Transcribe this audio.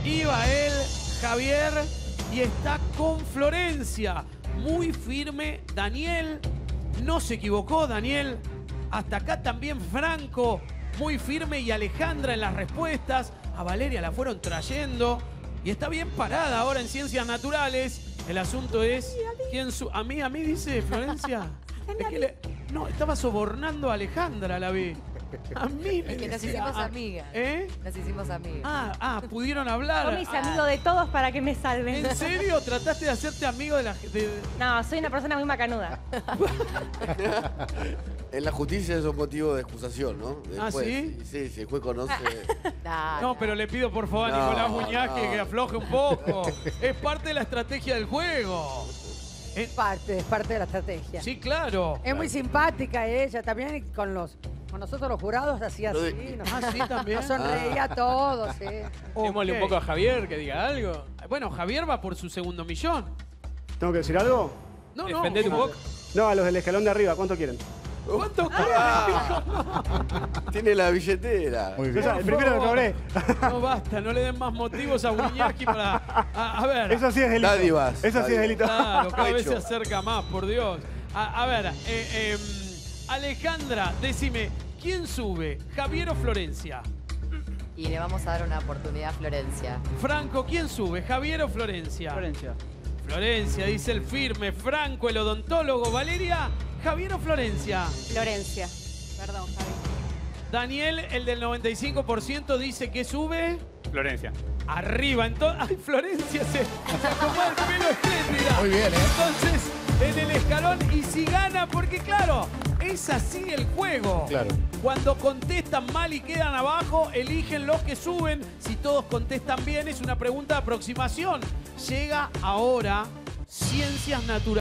Iba él, Javier, y está con Florencia. Muy firme Daniel. No se equivocó Daniel. Hasta acá también Franco. Muy firme y Alejandra en las respuestas. A Valeria la fueron trayendo. Y está bien parada ahora en Ciencias Naturales. El asunto es... ¿Quién a mí dice Florencia? Es que no, estaba sobornando a Alejandra, la vi. A mí me Es que nos decía, hicimos amigas. ¿Eh? Nos hicimos amigas. Pudieron hablar. Son mis amigos de todos para que me salven. ¿En serio? ¿Trataste de hacerte amigo de la gente? No, soy una persona muy macanuda. En la justicia es un motivo de excusación, ¿no? Después, ¿sí? Sí, si el juez conoce... No, pero le pido por favor a Nicolás Muñoz que afloje un poco. Es parte de la estrategia del juego. Es parte de la estrategia. Sí, claro. Es muy simpática ella también con nosotros los jurados hacía así. Sí, también. Nos sonreía a todos, sí. Démosle un poco a Javier que diga algo. Bueno, Javier va por su segundo millón. ¿Tengo que decir algo? No. Defendete un poco. No, a los del escalón de arriba, ¿cuánto quieren? ¿Cuánto Tiene la billetera. Muy bien. El primero lo cobré. No basta, no le den más motivos a Buñaski para... A ver. Eso sí es delito. Dádivas. Eso sí es delito. Claro, cada vez se acerca más, por Dios. A ver, Alejandra, decime, ¿quién sube? ¿Javier o Florencia? Y le vamos a dar una oportunidad a Florencia. Franco, ¿quién sube? ¿Javier o Florencia? Florencia. Florencia, dice el firme. Franco, el odontólogo. Valeria, ¿Javier o Florencia? Florencia. Perdón, Javi. Daniel, el del 95%, dice que sube... Florencia. Arriba, entonces... ¡Ay, Florencia se acomoda el pelo espléndida! Muy bien, ¿eh? Entonces, en el escalón, y si gana, porque claro, es así el juego. Claro. Cuando contestan mal y quedan abajo, eligen los que suben. Si todos contestan bien, es una pregunta de aproximación. Llega ahora Ciencias Naturales.